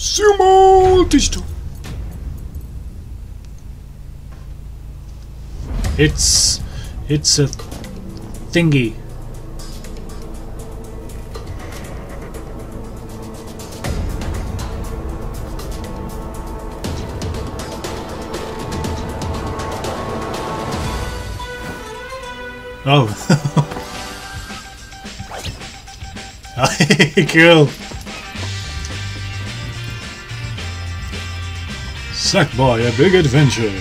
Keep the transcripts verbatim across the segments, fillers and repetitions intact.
Sumo Digital. It's it's a thingy. Oh. Cool. Sackboy A Big Adventure.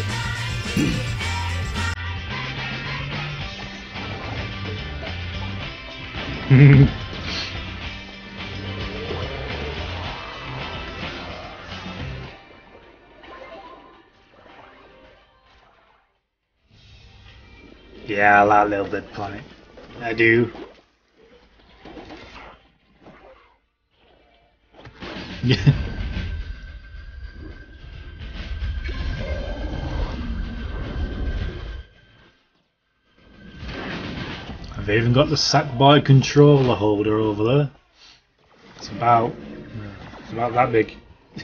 Yeah, I like Little Big Planet. I do. Yeah. I've even got the Sackboy controller holder over there. It's about it's about that big.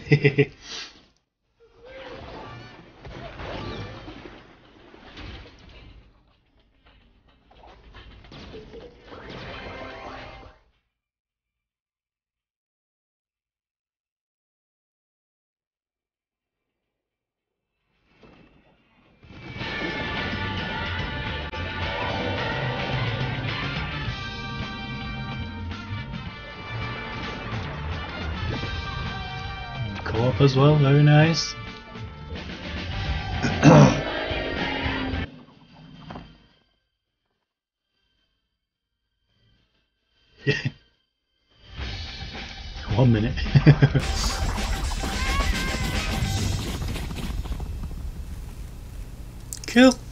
Co-op as well, very nice. One minute. Cool.